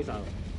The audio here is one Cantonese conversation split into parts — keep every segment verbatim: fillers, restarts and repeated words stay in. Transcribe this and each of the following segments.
手。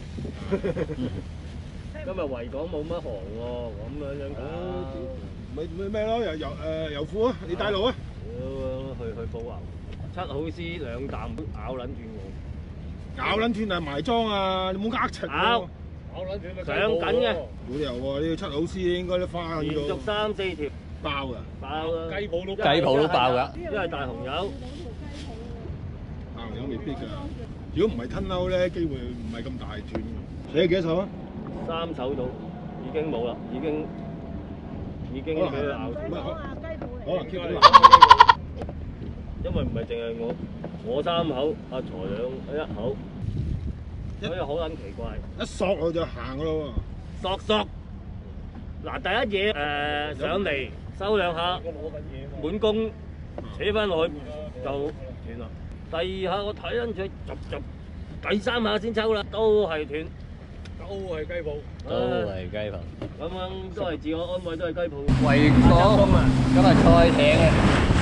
今日維港冇乜航喎，咁樣樣搞。 咪咪咩咯？遊遊誒遊庫啊！你帶路啊！ 去去捕牛，七好絲兩啖咬撚斷我。 咬撚斷啊！埋裝啊！你冇呃柒喎！ 咬撚斷咪上緊嘅。 冇理由喎！呢個七好絲應該都花連續三四條。 爆㗎！ 爆啊！雞泡都雞泡都爆㗎。 因為大紅油。 大紅油未必㗎。如果唔係吞鈎咧，機會唔係咁大斷。寫幾多手啊？ 三手到，已經冇啦，已經已經俾佢咬斷。 可能 keep 到爛。 因為唔係淨係我，我三口，阿財兩一口，所以好撚奇怪。 一索我就行㗎咯喎。索索。嗱，第一嘢誒上嚟收兩下，滿弓扯翻落去就斷啦。第二下我睇緊佢集集，第三下先抽啦，都係斷。都係雞泡， 都係雞泡。 咁樣都係自我安慰，都係雞泡。 維港今日賽艇啊，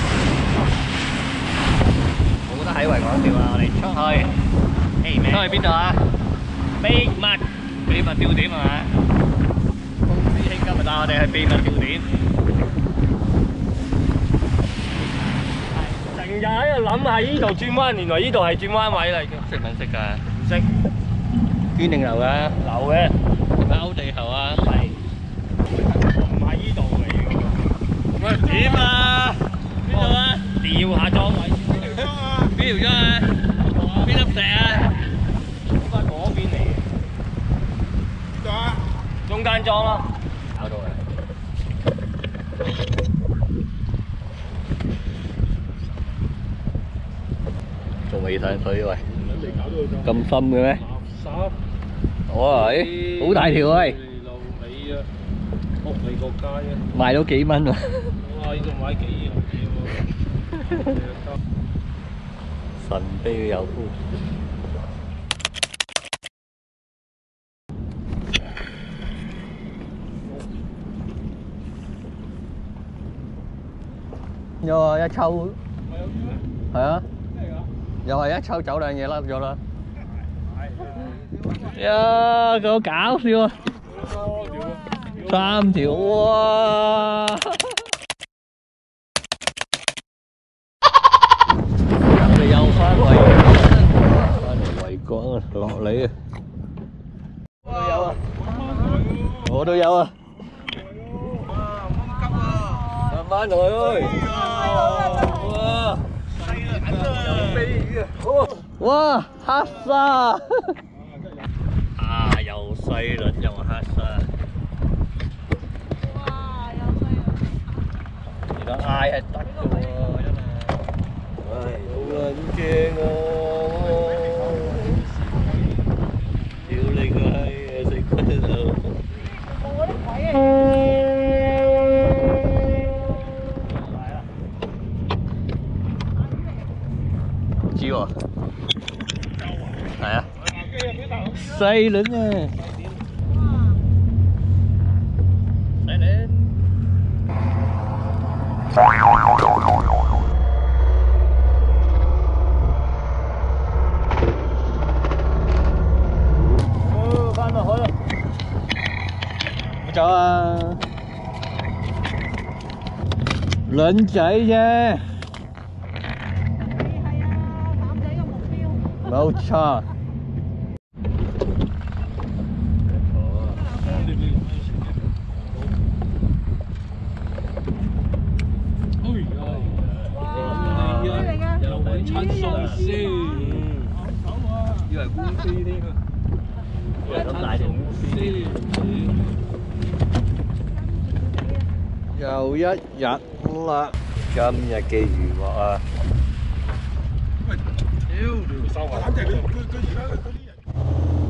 冇得喺維港釣啦，我哋出去。出去邊度啊？秘密秘密釣點係嘛？公師兄今日帶我哋去秘密釣點。 成日喺度諗係呢度轉彎，原來呢度係轉彎位嚟嘅。 識唔識㗎？ 唔識。 堅定流㗎？ 流嘅。 勾地球啊？ 係。唔係呢度嚟嘅。 喂，點啊？邊度啊？ 調下裝位。 邊條裝啊？邊粒石啊？ 應該嗰邊嚟嘅。 邊度啊？ 中間裝咯。 搞到啦！仲未睇水喂？咁深嘅咩？哇！誒，好大條喂！ 路尾啊，福利國家啊， 賣咗幾蚊喎？ 哇！呢度買幾樣嘢喎。 神秘嘅油庫。又係一抽，係啊，又係一抽走兩嘢甩咗啦。呀，咁搞笑啊！三條哇！我哋又翻維翻嚟維港啊，落嚟啊！我都有啊，我都有啊。慢慢來喂！哇！黑沙！啊！又細輪又黑沙。哇！又細輪。而家嗌係得嘅喎，真係。唉，好撚驚啊！屌你個閪啊！食鬼佬！冇嗰啲鬼啊！知喎，係啊，細輪啊，細輪，哦，翻到海啦，走啊，輪仔啫。冇錯。又揾親鬆先，以為烏絲添啊！以為咁大條烏絲。又一日啦，今日嘅漁獲啊！喂，屌！收埋。反正佢佢佢而家嗰啲人。